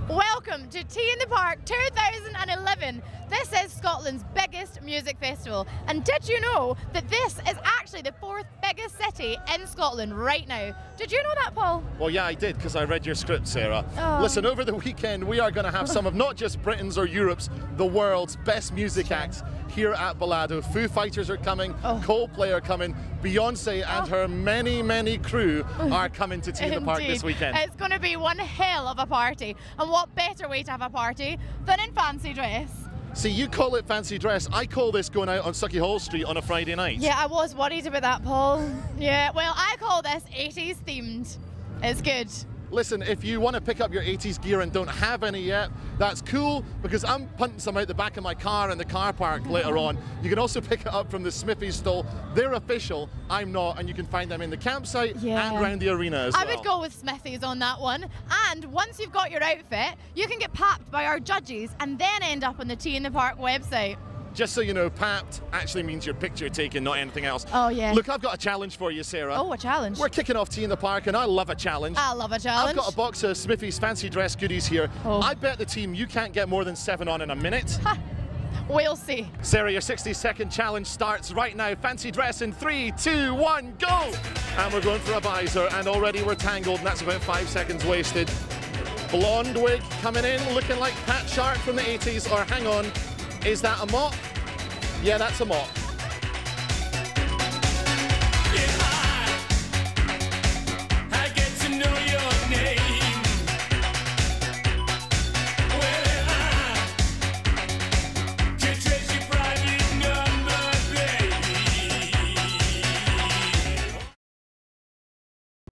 Welcome to Tea in the Park 2011. This is Scotland's biggest music festival. And did you know that this is actually the fourth biggest city in Scotland right now? Did you know that, Paul? Well, yeah, I did, because I read your script, Sarah. Oh. Listen, over the weekend, we are going to have some of not just Britain's or Europe's, the world's best music acts here at Bellado. Foo Fighters are coming, Coldplay are coming, Beyonce and her many, many crew are coming to Tea in the Park this weekend. It's going to be one hell of a party. And what better way to have a party than in fancy dress? See, you call it fancy dress, I call this going out on Sucky Hall Street on a Friday night. Yeah, I was worried about that, Paul. Yeah, well, I call this 80s themed. It's good. Listen, if you want to pick up your 80s gear and don't have any yet, that's cool, because I'm punting some out the back of my car in the car park later on. You can also pick it up from the Smithies stall. They're official, I'm not, and you can find them in the campsite and around the arena as well. I would go with Smithies on that one. And once you've got your outfit, you can get papped by our judges and then end up on the Tea in the Park website. Just so you know, papped actually means your picture taken, not anything else. Oh, yeah. Look, I've got a challenge for you, Sarah. Oh, a challenge? We're kicking off Tea in the Park, and I love a challenge. I love a challenge. I've got a box of Smithies fancy dress goodies here. I bet the team you can't get more than 7 on in a minute. Ha. We'll see. Sarah, your 60-second challenge starts right now. Fancy dress in 3, 2, 1, go! And we're going for a visor, and already we're tangled, and that's about 5 seconds wasted. Blonde wig coming in, looking like Pat Sharp from the 80s, or hang on, is that a mop? Yeah, that's a mop.